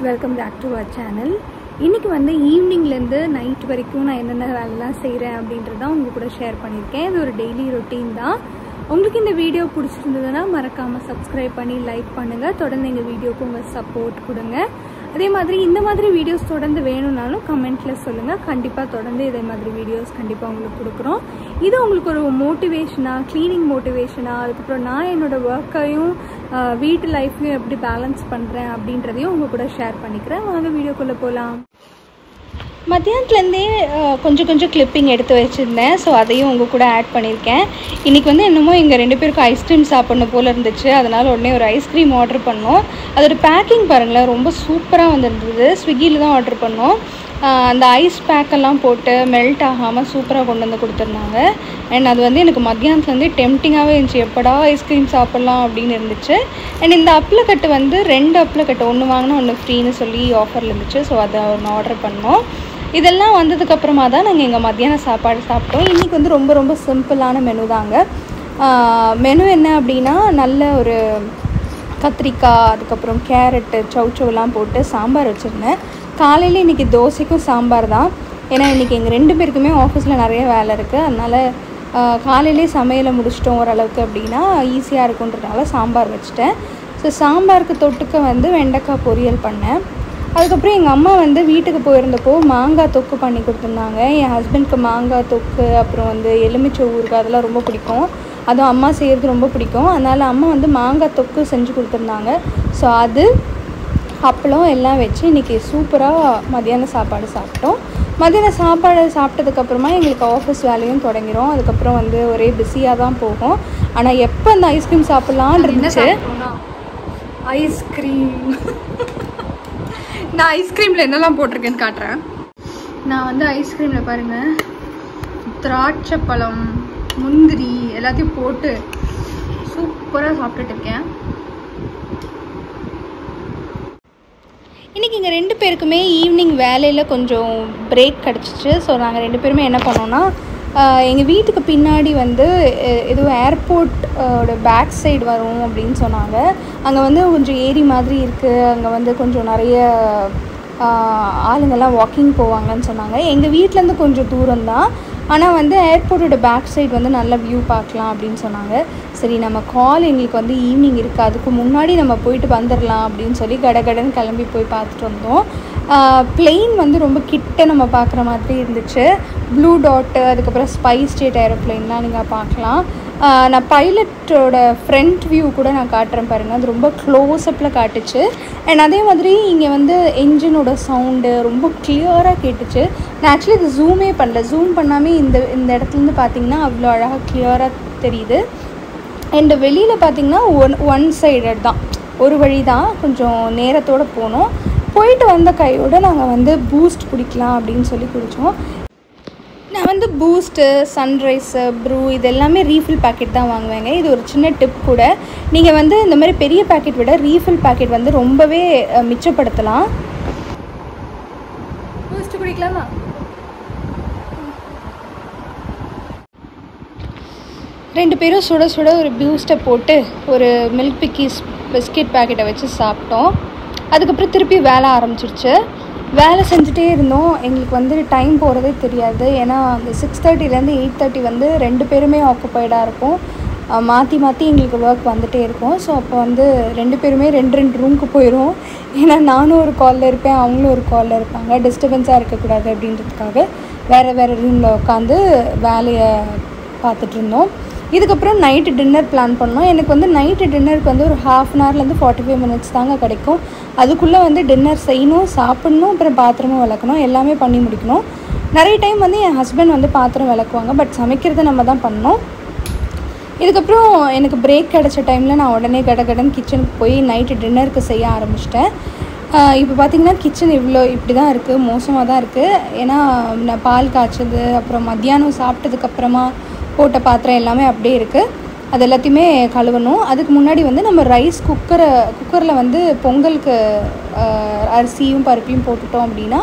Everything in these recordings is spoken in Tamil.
Welcome back to our channel. இன்றைக்கி வந்து ஈவினிங்லேருந்து நைட் வரைக்கும் நான் என்னென்ன வேலைலாம் செய்கிறேன் அப்படின்றத உங்கள் கூட ஷேர் பண்ணியிருக்கேன். இது ஒரு டெய்லி ரொட்டீன் தான். உங்களுக்கு இந்த வீடியோ பிடிச்சிருந்ததுன்னா மறக்காமல் சப்ஸ்கிரைப் பண்ணி லைக் பண்ணுங்கள். தொடர்ந்து எங்கள் வீடியோவுக்கு உங்கள் சப்போர்ட் கொடுங்க. அதே மாதிரி இந்த மாதிரி வீடியோஸ் தொடர்ந்து வேணும்னாலும் கமெண்ட்டில் சொல்லுங்கள். கண்டிப்பாக தொடர்ந்து இதே மாதிரி வீடியோஸ் கண்டிப்பாக உங்களுக்கு கொடுக்குறோம். இது உங்களுக்கு ஒரு மோட்டிவேஷனாக, க்ளீனிங் மோட்டிவேஷனாக, அதுக்கப்புறம் நான் என்னோடய ஒர்க்கையும் வீட்டு லைஃப்லையும் எப்படி பேலன்ஸ் பண்ணுறேன் அப்படின்றதையும் உங்கள் கூட ஷேர் பண்ணிக்கிறேன். வாங்க வீடியோக்குள்ளே போகலாம். மத்தியானத்துலேருந்தே கொஞ்சம் கிளிப்பிங் எடுத்து வச்சுருந்தேன். ஸோ அதையும் உங்கள் கூட ஆட் பண்ணியிருக்கேன். இன்றைக்கி வந்து என்னமோ எங்கள் 2 பேருக்கும் ஐஸ்கிரீம் சாப்பிட்ணும் போல் இருந்துச்சு. அதனால் உடனே ஒரு ஐஸ்கிரீம் ஆர்டர் பண்ணோம். அதோட பேக்கிங் பாருங்களேன், ரொம்ப சூப்பராக வந்துருந்தது. ஸ்விக்கியில் தான் ஆர்டர் பண்ணோம். அந்த ஐஸ் பேக்கெல்லாம் போட்டு மெல்ட் ஆகாமல் சூப்பராக கொண்டு வந்து கொடுத்துருந்தாங்க. அண்ட் அது வந்து எனக்கு மத்தியானத்துலேருந்தே டெம்டிங்காகவே இருந்துச்சு, எப்படா ஐஸ்கிரீம் சாப்பிட்லாம் அப்படின்னு இருந்துச்சு. அண்ட் இந்த அப்ளக்கட்டு வந்து 2 அப்ளக்கட்டு, ஒன்று வாங்கினா ஒன்று ஃப்ரீன்னு சொல்லி ஆஃபரில் இருந்துச்சு. ஸோ அதை ஒன்று ஆர்டர் பண்ணோம். இதெல்லாம் வந்ததுக்கப்புறமா தான் நாங்கள் எங்கள் மத்தியான சாப்பாடு சாப்பிட்டோம். இன்றைக்கி வந்து ரொம்ப சிம்பிளான மெனு தாங்க. மெனு என்ன அப்படின்னா, நல்ல ஒரு கத்திரிக்காய், அதுக்கப்புறம் கேரட்டு, சவுச்சவுலாம் போட்டு சாம்பார் வச்சுருந்தேன். காலையில் இன்றைக்கி தோசைக்கும் சாம்பார் தான். ஏன்னா இன்றைக்கி எங்கள் 2 பேருக்குமே ஆஃபீஸில் நிறைய வேலை இருக்குது. அதனால் காலையிலே சமையலை முடிச்சிட்டோம் ஓரளவுக்கு அப்படின்னா ஈஸியாக இருக்குன்றதுனால சாம்பார் வச்சுட்டேன். ஸோ சாம்பாருக்கு தொட்டுக்க வந்து வெண்டைக்காய் பொரியல் பண்ணேன். அதுக்கப்புறம் எங்கள் அம்மா வந்து வீட்டுக்கு போயிருந்தப்போ மாங்காய் தொக்கு பண்ணி கொடுத்துருந்தாங்க. என் ஹஸ்பண்டுக்கு மாங்காய் தொக்கு, அப்புறம் வந்து எலுமிச்சை ஊறுகாய், அதெல்லாம் ரொம்ப பிடிக்கும். அதுவும் அம்மா செய்கிறது ரொம்ப பிடிக்கும். அதனால் அம்மா வந்து மாங்காய் தொக்கு செஞ்சு கொடுத்துருந்தாங்க. ஸோ அது அப்பளம் எல்லாம் வச்சு இன்றைக்கி சூப்பராக மத்தியான சாப்பாடு சாப்பிட்டோம். மத்தியான சாப்பாடு சாப்பிட்டதுக்கப்புறமா எங்களுக்கு ஆஃபீஸ் வேலையும் தொடங்கிடும். அதுக்கப்புறம் வந்து ஒரே பிஸியாக தான் போகும். ஆனால் எப்போ அந்த ஐஸ்கிரீம் சாப்பிட்லான்னு இருந்துச்சு. ஐஸ்கிரீம் நான் ஐஸ்கிரீமில் என்னெல்லாம் போட்டிருக்கேன்னு காட்டுறேன். நான் வந்து ஐஸ்கிரீமில் பாருங்கள், திராட்சை பழம், முந்திரி எல்லாத்தையும் போட்டு சூப்பராக சாப்பிட்டுட்டு இருக்கேன். இன்றைக்கி எங்கள் 2 பேருக்குமே ஈவினிங் வேலையில் கொஞ்சம் பிரேக் கிடச்சிச்சு. ஸோ நாங்கள் 2 பேருமே என்ன பண்ணோன்னா, எங்கள் வீட்டுக்கு பின்னாடி வந்து எதுவும் ஏர்போர்ட்டோட பேக் சைடு வரும் அப்படின்னு சொன்னாங்க. அங்கே வந்து கொஞ்சம் ஏரி மாதிரி இருக்குது. அங்கே வந்து கொஞ்சம் நிறைய ஆளுங்கள்லாம் வாக்கிங் போவாங்கன்னு சொன்னாங்க. எங்கள் வீட்டிலேருந்து கொஞ்சம் தூரம் தான். ஆனால் வந்து ஏர்போர்ட்டோட பேக் சைடு வந்து நல்ல வியூ பார்க்கலாம் அப்படின்னு சொன்னாங்க. சரி, நம்ம கால் எங்களுக்கு வந்து ஈவினிங் இருக்குது, அதுக்கு முன்னாடி நம்ம போயிட்டு வந்துடலாம் அப்படின்னு சொல்லி கடகடன்னு கிளம்பி போய் பார்த்துட்டு வந்தோம். பிளெயின் வந்து ரொம்ப கிட்ட நம்ம பார்க்குற மாதிரி இருந்துச்சு. ப்ளூ டாட்டு, அதுக்கப்புறம் ஸ்பைஸ் ஜெட் ஏரோப்ளைன்லாம் நீங்கள் பார்க்கலாம். நான் பைலட்டோட ஃப்ரண்ட் வியூ கூட நான் காட்டுறேன் பாருங்கள், அது ரொம்ப க்ளோஸ்அப்பில் காட்டுச்சு. அண்ட் அதே மாதிரி இங்கே வந்து என்ஜினோட சவுண்டு ரொம்ப கிளியராக கேட்டுச்சு. நான் ஆக்சுவலி இது ஜூமே பண்ணல, ஜூம் பண்ணாமே இந்த இடத்துலேருந்து பார்த்திங்கன்னா அவ்வளோ அழகாக கிளியராக தெரியுது. அண்ட் வெளியில் பார்த்திங்கன்னா ஒன் சைடட் தான், ஒரு வழி தான், கொஞ்சம் நேரத்தோடு போனோம். போயிட்டு வந்த கையோடு நாங்கள் வந்து பூஸ்ட் குடிக்கலாம் அப்படின்னு சொல்லி குடித்தோம். நான் வந்து பூஸ்ட்டு, சன்ரைஸு, ப்ரூ இது எல்லாமே ரீஃபில் பேக்கெட் தான் வாங்குவேங்க. இது ஒரு சின்ன டிப் கூட. நீங்கள் வந்து இந்த மாதிரி பெரிய பேக்கெட் விட ரீஃபில் பேக்கெட் வந்து ரொம்பவே மிச்சப்படுத்தலாம். பூஸ்ட் குடிக்கலாமா? ரெண்டு பேரும் சுட சுட ஒரு பூஸ்ட்டை போட்டு ஒரு மில்க் பிக்கீஸ் பிஸ்கெட் பேக்கெட்டை வச்சு சாப்பிட்டோம். அதுக்கப்புறம் திருப்பி வேலை ஆரம்பிச்சிருச்சு. வேலை செஞ்சுட்டே இருந்தோம். எங்களுக்கு வந்து டைம் போகிறதே தெரியாது. ஏன்னா அந்த 6:30லேருந்து 8:30 வந்து 2 பேருமே ஆக்குப்பைடாக இருக்கும். மாற்றி எங்களுக்கு ஒர்க் வந்துகிட்டே இருக்கும். ஸோ அப்போ வந்து 2 பேருமே 2 ரூமுக்கு போயிடும். ஏன்னா நானும் ஒரு காலில் இருப்பேன், அவங்களும் ஒரு காலில் இருப்பாங்க. டிஸ்டர்பன்ஸாக இருக்கக்கூடாது அப்படின்றதுக்காக வேறு ரூமில் உட்காந்து வேலையை பார்த்துட்ருந்தோம். இதுக்கப்புறம் நைட்டு டின்னர் பிளான் பண்ணோம். எனக்கு வந்து நைட்டு டின்னருக்கு வந்து ஒரு 1/2 hourலேருந்து 45 minutes தாங்க கிடைக்கும். அதுக்குள்ளே வந்து டின்னர் செய்யணும், சாப்பிட்ணும், அப்புறம் பாத்திரமும் விளக்கணும், எல்லாமே பண்ணி முடிக்கணும். நிறைய டைம் வந்து என் ஹஸ்பண்ட் வந்து பாத்திரம் விளக்குவாங்க, பட் சமைக்கிறத நம்ம தான் பண்ணணும். இதுக்கப்புறம் எனக்கு பிரேக் கிடைச்ச டைமில் நான் உடனே கடகடன் கிச்சனுக்கு போய் நைட்டு டின்னருக்கு செய்ய ஆரம்பிச்சிட்டேன். இப்போ பார்த்திங்கன்னா கிச்சன் இப்படி தான் இருக்குது, மோசமாக தான் இருக்குது. ஏன்னா நான் பால் காய்ச்சது, அப்புறம் மத்தியானம் சாப்பிட்டதுக்கப்புறமா போட்ட பாத்திரம் எல்லாமே அப்படியே இருக்குது. அது எல்லாத்தையுமே கழுவணும். அதுக்கு முன்னாடி வந்து நம்ம ரைஸ் குக்கரில் வந்து பொங்கலுக்கு அரிசியும் பருப்பையும் போட்டுட்டோம் அப்படின்னா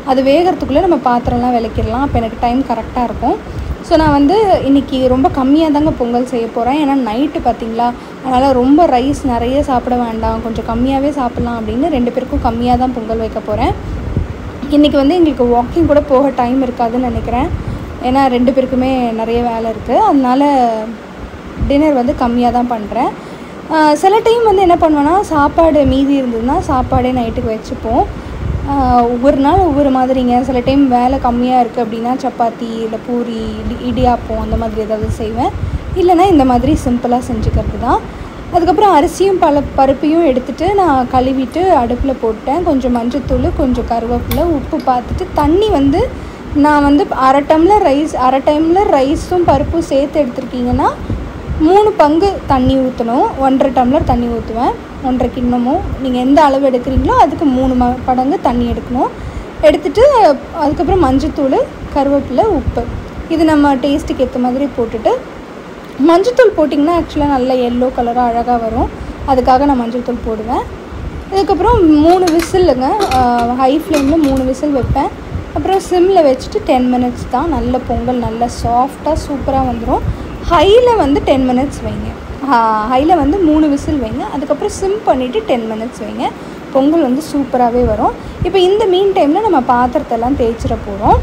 அது வேகிறதுக்குள்ளே நம்ம பாத்திரம்லாம் விளக்கிடலாம். அப்போ எனக்கு டைம் கரெக்டாக இருக்கும். ஸோ நான் வந்து இன்றைக்கி ரொம்ப கம்மியாக தாங்க பொங்கல் செய்ய போகிறேன். ஏன்னா நைட்டு பார்த்திங்களா, அதனால் ரொம்ப ரைஸ் நிறைய சாப்பிட வேண்டாம், கொஞ்சம் கம்மியாகவே சாப்பிட்லாம் அப்படின்னு 2 பேருக்கும் கம்மியாக தான் பொங்கல் வைக்க போகிறேன். இன்றைக்கி வந்து எங்களுக்கு வாக்கிங் கூட போக டைம் இருக்காதுன்னு நினைக்கிறேன். ஏன்னா 2 பேருக்குமே நிறைய வேலை இருக்குது. அதனால் டின்னர் வந்து கம்மியாக தான் பண்ணுறேன். சில டைம் வந்து என்ன பண்ணுவேன்னா, சாப்பாடு மீதி இருந்ததுன்னா சாப்பாடே நைட்டுக்கு வச்சுப்போம். ஒவ்வொரு நாள் ஒவ்வொரு மாதிரிங்க. சில டைம் வேலை கம்மியாக இருக்குது அப்படின்னா சப்பாத்தி இல்லை பூரி இடியாப்பம் அந்த மாதிரி ஏதாவது செய்வேன். இல்லைனா இந்த மாதிரி சிம்பிளாக செஞ்சுக்கிறது தான். அதுக்கப்புறம் அரிசியும் பருப்பையும் எடுத்துகிட்டு நான் கழுவிட்டு அடுப்பில் போட்டேன். கொஞ்சம் மஞ்சத்தூள், கொஞ்சம் கருவேப்பிலை, உப்பு பார்த்துட்டு தண்ணி வந்து நான் வந்து அரை டம்ளர் ரைஸும் பருப்பும் சேர்த்து எடுத்துருக்கீங்கன்னா 3 பங்கு தண்ணி ஊற்றணும். 1.5 டம்ளர் தண்ணி ஊற்றுவேன். 1.5 கிண்ணமும் நீங்கள் எந்த அளவு எடுக்கிறீங்களோ அதுக்கு 3 மடங்கு தண்ணி எடுக்கணும். எடுத்துகிட்டு அதுக்கப்புறம் மஞ்சத்தூள், கருவேப்பிலை, உப்பு இது நம்ம டேஸ்ட்டுக்கு ஏற்ற மாதிரி போட்டுட்டு, மஞ்சத்தூள் போட்டிங்கன்னா ஆக்சுவலாக நல்லா எல்லோ கலராக அழகாக வரும். அதுக்காக நான் மஞ்சத்தூள் போடுவேன். அதுக்கப்புறம் 3 விசிலுங்க. ஹை ஃப்ளேமில் 3 விசில் வைப்பேன். அப்புறம் சிம்மில் வச்சுட்டு 10 மினிட்ஸ் தான். நல்ல பொங்கல் நல்லா சாஃப்டாக சூப்பராக வந்துடும். ஹையில் வந்து 10 மினிட்ஸ் வைங்க. ஹையில் வந்து 3 விசில் வைங்க. அதுக்கப்புறம் சிம் பண்ணிவிட்டு 10 மினிட்ஸ் வைங்க. பொங்கல் வந்து சூப்பராகவே வரும். இப்போ இந்த மீன் டைமில் நம்ம பாத்திரத்தெல்லாம் தேய்ச்சிட போகிறோம்.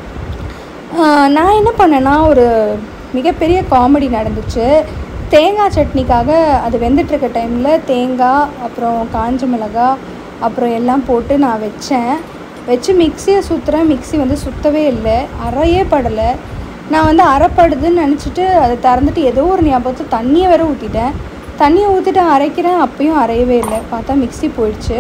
நான் என்ன பண்ணேன்னா, ஒரு மிகப்பெரிய காமெடி நடந்துச்சு. தேங்காய் சட்னிக்காக அது வெந்துட்டுருக்க டைமில் தேங்காய், அப்புறம் காஞ்ச மிளகாய், அப்புறம் எல்லாம் போட்டு நான் வச்சு மிக்சியை சுற்றுறேன். மிக்சி வந்து சுற்றவே இல்லை, அரையே படலை. நான் வந்து அரைப்படுதுன்னு நினச்சிட்டு அதை திறந்துட்டு ஏதோ ஒரு ஞாபகத்தை தண்ணியை வேறு ஊற்றிட்டேன். தண்ணியை ஊற்றிட்டு அரைக்கிறேன், அப்பயும் அரையவே இல்லை. பார்த்தா மிக்சி போயிடுச்சு.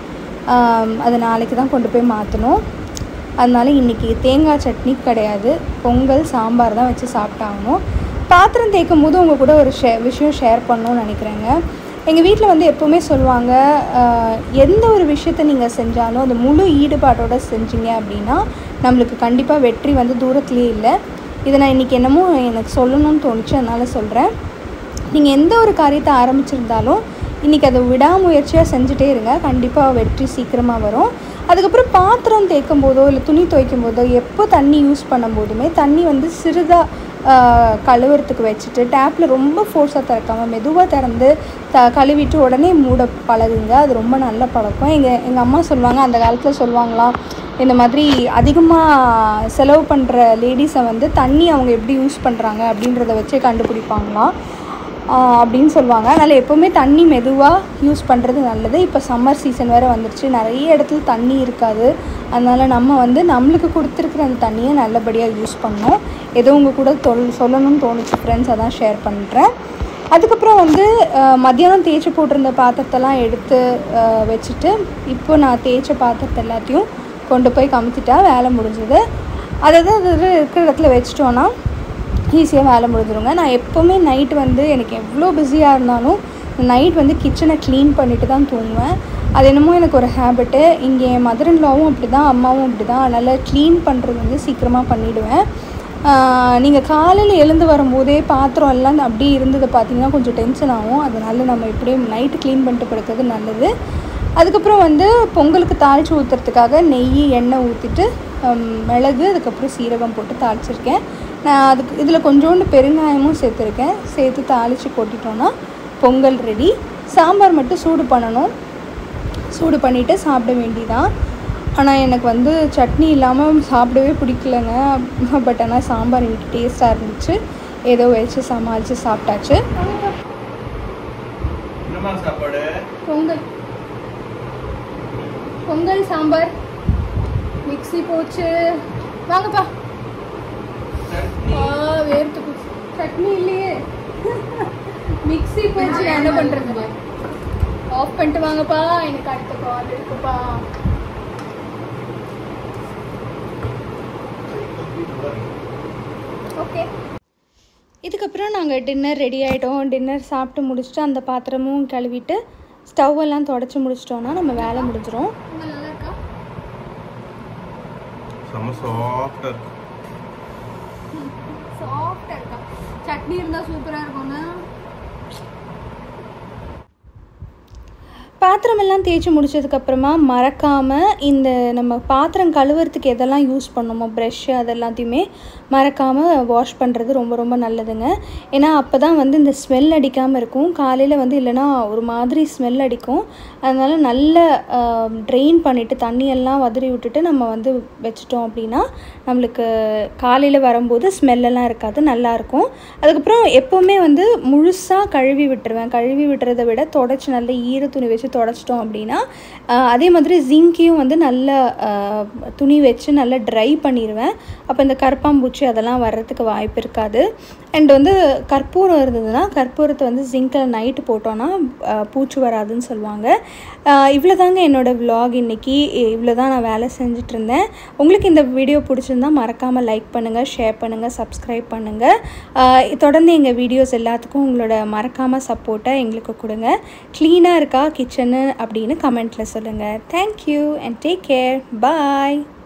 அது நாளைக்கு தான் கொண்டு போய் மாற்றணும். அதனால இன்றைக்கி தேங்காய் சட்னி கிடையாது, பொங்கல் சாம்பார் தான் வச்சு சாப்பிட்டாகணும். பாத்திரம் தேய்க்கும் போது உங்கள் கூட ஒரு விஷயம் ஷேர் பண்ணணும்னு நினைக்கிறேங்க. எங்கள் வீட்டில் வந்து எப்போவுமே சொல்லுவாங்க, எந்த ஒரு விஷயத்தை நீங்கள் செஞ்சாலும் அது முழு ஈடுபாட்டோடு செஞ்சீங்க அப்படின்னா நம்மளுக்கு கண்டிப்பாக வெற்றி வந்து தூரத்துலேயே இல்லை. இதை நான் இன்றைக்கி என்னமோ எனக்கு சொல்லணும்னு தோணுச்சு, அதனால் சொல்கிறேன். நீங்கள் எந்த ஒரு காரியத்தை ஆரம்பிச்சிருந்தாலும் இன்றைக்கி அதை விடாமுயற்சியாக செஞ்சுட்டே இருங்க, கண்டிப்பாக வெற்றி சீக்கிரமாக வரும். அதுக்கப்புறம் பாத்திரம் தேய்க்கும் போதோ இல்லை துணி துவைக்கும் போதோ எப்போ தண்ணி யூஸ் பண்ணும்போதுமே தண்ணி வந்து சிறிதாக கழுவுறதுக்கு வச்சுட்டு டேப்பில் ரொம்ப ஃபோர்ஸாக திறக்காமல் மெதுவாக திறந்து கழுவிட்டு உடனே மூட பழகுங்க. அது ரொம்ப நல்ல பழக்கம். எங்கள் அம்மா சொல்லுவாங்க, அந்த காலத்தில் சொல்லுவாங்களாம், இந்த மாதிரி அதிகமாக செலவு பண்ணுற லேடிஸை வந்து தண்ணி அவங்க எப்படி யூஸ் பண்ணுறாங்க அப்படின்றத வச்சே கண்டுபிடிப்பாங்களாம் அப்படின்னு சொல்லுவாங்க. அதனால் எப்போவுமே தண்ணி மெதுவாக யூஸ் பண்ணுறது நல்லது. இப்போ சம்மர் சீசன் வேறு வந்துடுச்சு, நிறைய இடத்துல தண்ணி இருக்காது. அதனால் நம்ம வந்து நம்மளுக்கு கொடுத்துருக்குற அந்த தண்ணியை நல்லபடியாக யூஸ் பண்ணோம். ஏதோ உங்கள் கூட சொல்லணும்னு தோணுச்சு ஃப்ரெண்ட்ஸ், அதான் ஷேர் பண்ணுறேன். அதுக்கப்புறம் வந்து மத்தியானம் தேய்ச்சி போட்டிருந்த பாத்திரத்தெல்லாம் எடுத்து வச்சுட்டு இப்போ நான் தேய்ச்ச பாத்திரத்தை எல்லாத்தையும் கொண்டு போய் கமுத்திட்டா வேலை முடிஞ்சது. அதாவது அது இருக்கிற இடத்துல வச்சிட்டோன்னா ஈஸியாக வேலை முடிஞ்சிடுங்க. நான் எப்போவுமே நைட் வந்து எனக்கு எவ்வளோ பிஸியாக இருந்தாலும் நைட் வந்து கிச்சனை க்ளீன் பண்ணிவிட்டு தான் தூங்குவேன். அது என்னமோ எனக்கு ஒரு ஹேபிட்டு. இங்கே என் மதர் இன் லாவும் அப்படி தான், அம்மாவும் அப்படி தான். அதனால் க்ளீன் பண்ணுறது வந்து சீக்கிரமாக பண்ணிவிடுவேன். நீங்கள் காலையில் எழுந்து வரும்போதே பாத்திரம் எல்லாம் அப்படியே இருந்ததை பார்த்திங்கன்னா கொஞ்சம் டென்ஷன் ஆகும். அதனால் நம்ம இப்படியே நைட்டு க்ளீன் பண்ணிட்டு படுக்கிறது நல்லது. அதுக்கப்புறம் வந்து பொங்கலுக்கு தாளித்து ஊற்றுறதுக்காக நெய் எண்ணெய் ஊற்றிட்டு மிளகு அதுக்கப்புறம் சீரகம் போட்டு தாளிச்சிருக்கேன். நான் இதில் கொஞ்சோண்டு பெருங்காயமும் சேர்த்துருக்கேன். சேர்த்து தாளித்து கொட்டிட்டோன்னா பொங்கல் ரெடி. சாம்பார் மட்டும் சூடு பண்ணணும். சூடு பண்ணிவிட்டு சாப்பிட வேண்டியதான். ஆனால் எனக்கு வந்து சட்னி இல்லாமல் சாப்பிடவே பிடிக்கலங்க. பட் ஆனால் சாம்பார் எனக்கு டேஸ்ட்டாக இருந்துச்சு. ஏதோ வச்சு சமாளித்து சாப்பிட்டாச்சு. பொங்கல் சாம்பார் மிக்ஸி போச்சு. வாங்கப்பா. வேர்த்து போச்சு. சட்னி இல்லையே, மிக்ஸி போச்சு. என்ன பண்ணுறது? ஆஃப் பண்ணிட்டு வாங்கப்பா, எனக்கு அடுத்த கால் இருக்குப்பா. ஓகே, இதுக்கப்புறம் நாங்கள் டின்னர் ரெடி ஆகிட்டோம். டின்னர் சாப்பிட்டு முடிச்சுட்டு அந்த பாத்திரமும் கழுவிட்டு ஸ்டவ் எல்லாம் தொடச்சி முடிச்சிட்டோன்னா நம்ம வேலை முடிஞ்சிடும். நல்லா இருக்கா? சாஃப்டாக இருக்கா? சட்னி இருந்தால் சூப்பராக இருக்கும்னா. பாத்திரமெல்லாம் தேய்ச்சி முடிச்சதுக்கப்புறமா மறக்காமல் இந்த நம்ம பாத்திரம் கழுவுறதுக்கு எதெல்லாம் யூஸ் பண்ணோமோ ப்ரெஷ்ஷு அதெல்லாத்தையுமே மறக்காமல் வாஷ் பண்ணுறது ரொம்ப ரொம்ப நல்லதுங்க. ஏன்னா அப்போ தான் வந்து இந்த ஸ்மெல் அடிக்காமல் இருக்கும். காலையில் வந்து இல்லைனா ஒரு மாதிரி ஸ்மெல் அடிக்கும். அதனால் நல்லா ட்ரெயின் பண்ணிவிட்டு தண்ணியெல்லாம் வதறி விட்டுட்டு நம்ம வந்து வச்சிட்டோம் அப்படின்னா நம்மளுக்கு காலையில் வரும்போது ஸ்மெல்லெல்லாம் இருக்காது, நல்லாயிருக்கும். அதுக்கப்புறம் எப்போவுமே வந்து முழுசாக கழுவி விட்டுருவேன். கழுவி விட்டுறதை விட தொடச்சி நல்ல ஈர துணி வச்சு தொடச்சிட்டோம் அப்படின்னா அதே மாதிரி ஜிங்கையும் வந்து நல்ல துணி வச்சு நல்லா ட்ரை பண்ணிடுவேன். அப்போ இந்த கரப்பாம்பூச்சி அதெல்லாம் வர்றதுக்கு வாய்ப்பு இருக்காது. அண்ட் வந்து கற்பூரம் இருந்ததுன்னா கற்பூரத்தை வந்து ஜிங்கில் நைட்டு போட்டோன்னா பூச்சி வராதுன்னு சொல்லுவாங்க. இவ்வளோ தாங்க என்னோடய விலாக் இன்றைக்கி. இவ்வளோ தான் நான் வேலை செஞ்சிட்ருந்தேன். உங்களுக்கு இந்த வீடியோ பிடிச்சிருந்தா மறக்காமல் லைக் பண்ணுங்கள், ஷேர் பண்ணுங்கள், சப்ஸ்கிரைப் பண்ணுங்கள். தொடர்ந்து எங்கள் வீடியோஸ் எல்லாத்துக்கும் உங்களோட மறக்காமல் சப்போர்ட்டை எங்களுக்கு கொடுங்க. க்ளீனாக இருக்கா கிச்சனு அப்படின்னு கமெண்ட்டில் சொல்லுங்கள். Thank you and take care. Bye.